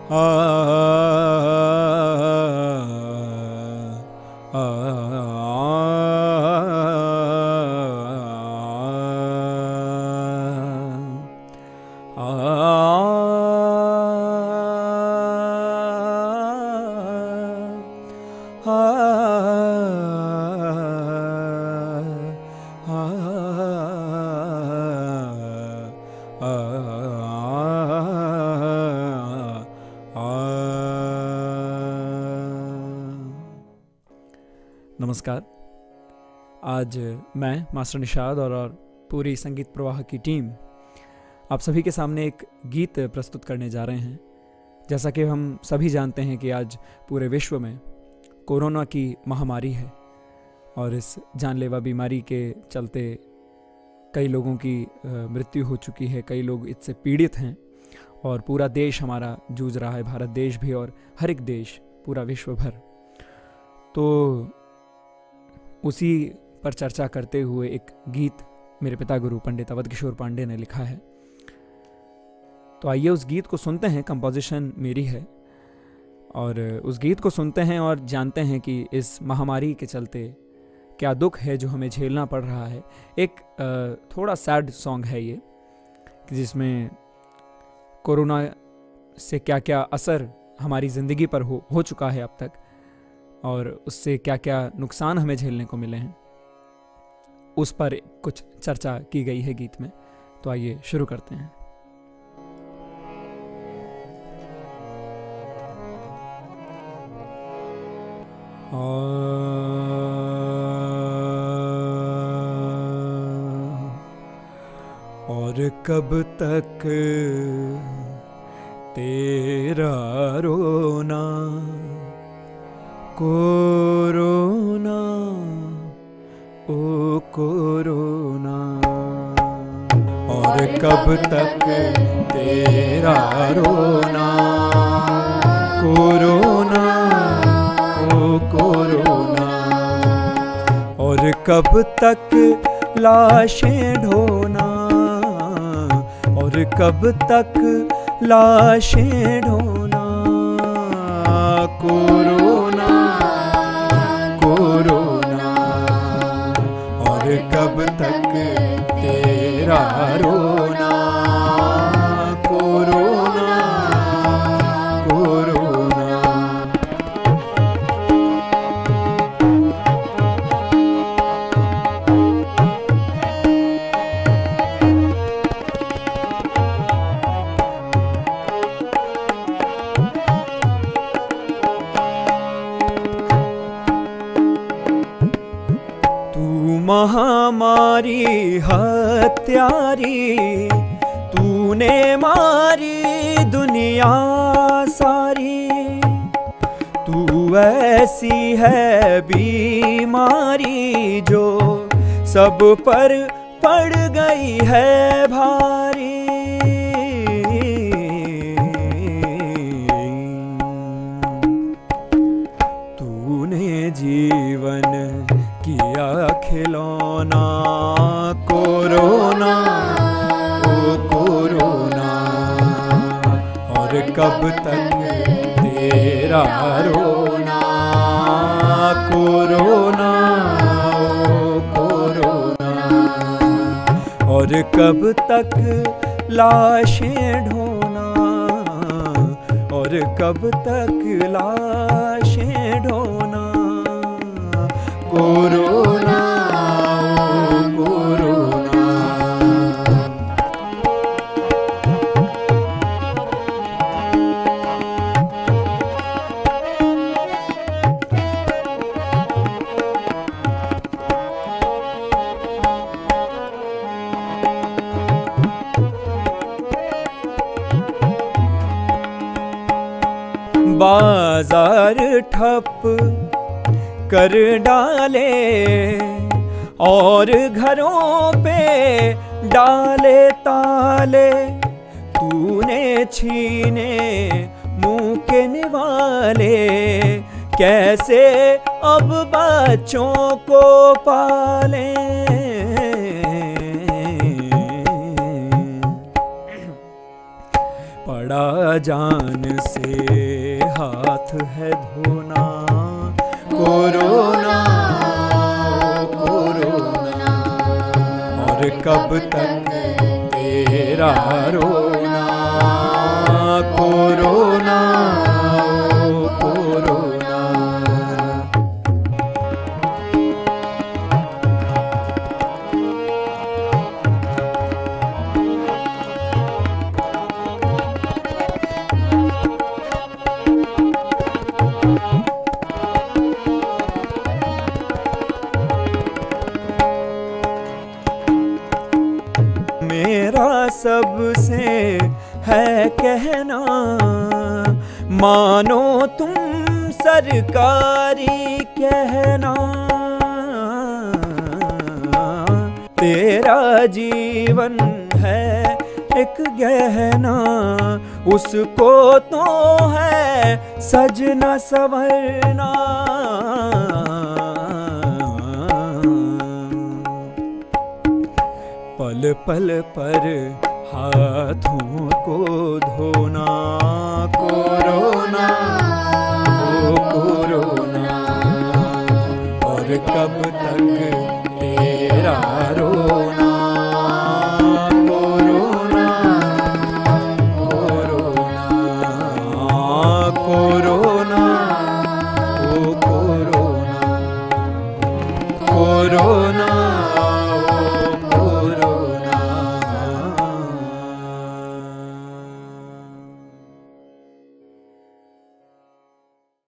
नमस्कार। आज मैं मास्टर निषाद और पूरी संगीत प्रवाह की टीम आप सभी के सामने एक गीत प्रस्तुत करने जा रहे हैं। जैसा कि हम सभी जानते हैं कि आज पूरे विश्व में कोरोना की महामारी है और इस जानलेवा बीमारी के चलते कई लोगों की मृत्यु हो चुकी है, कई लोग इससे पीड़ित हैं और पूरा देश हमारा जूझ रहा है, भारत देश भी और हर एक देश, पूरा विश्व भर। तो उसी पर चर्चा करते हुए एक गीत मेरे पिता गुरु पंडित अवध किशोर पांडे ने लिखा है। तो आइए उस गीत को सुनते हैं। कंपोजिशन मेरी है और उस गीत को सुनते हैं और जानते हैं कि इस महामारी के चलते क्या दुख है जो हमें झेलना पड़ रहा है। एक थोड़ा सैड सॉन्ग है ये, जिसमें कोरोना से क्या क्या असर हमारी ज़िंदगी पर हो चुका है अब तक और उससे क्या क्या नुकसान हमें झेलने को मिले हैं, उस पर कुछ चर्चा की गई है गीत में। तो आइए शुरू करते हैं। और कब तक तेरा रोना कोरोना, ओ कोरोना, और कब तक तेरा रोना कोरोना, ओ कोरोना, और कब तक लाशें ढोना, और कब तक लाशें ढोना, कोरोना कोरोना, और कब तक तेरा रोना कोरोना कोरोना। महामारी हत्यारी तूने मारी दुनिया सारी, तू ऐसी है बीमारी जो सब पर पड़ गई है भारी। तूने जीवन किया खिलौना कोरोना, ओ कोरोना, और कब तक तेरा रोना कोरोना, ओ कोरोना, और कब तक लाशें ढोना, और कब तक लाशें ढोना, कोरोना, ओ कोरोना। बाजार ठप कर डाले और घरों पे डाले ताले, तूने छीने मुंह के निवाले, कैसे अब बच्चों को पाले। बड़ा जान से हाथ है धोना। कोरोना कोरोना, और कब तक तेरा रोना। Corona corona. मेरा सबसे है कहना, मानो तुम सरकारी कहना। तेरा जीवन है एक गहना, उसको तो है सजना संवरना। पल पल पर हाथों को धोना। कोरोना कोरोना, और कब तक तेरा